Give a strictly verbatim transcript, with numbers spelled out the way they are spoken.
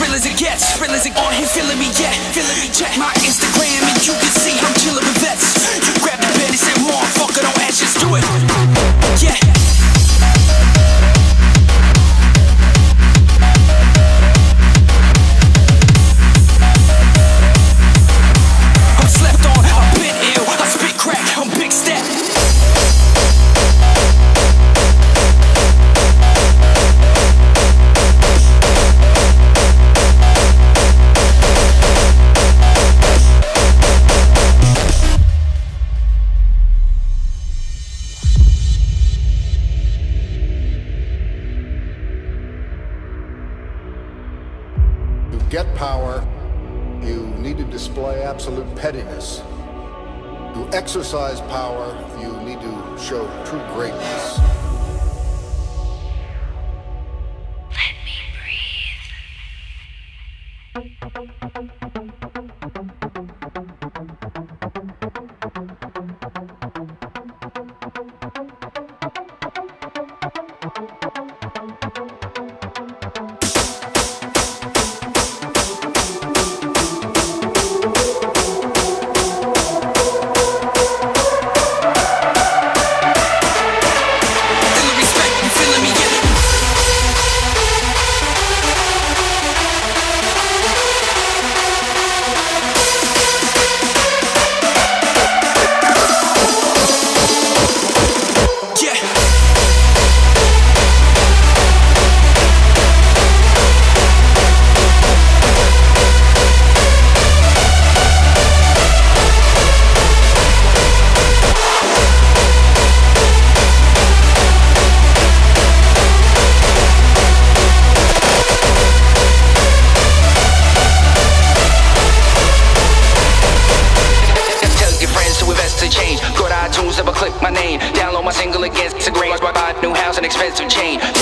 real as it gets, real as it on here, feeling me yet, feeling me check my Instagram and you can see I'm chillin' with vets. You grab the pen and say, motherfucker, don't ask, just do it. Yeah. I'm slept on, I've been ill, I spit crack, I'm big step. To get power, you need to display absolute pettiness. To exercise power, you need to show true greatness. Let me iTunes, ever click my name. Download my single against the grain. Buy a new house and expensive chain.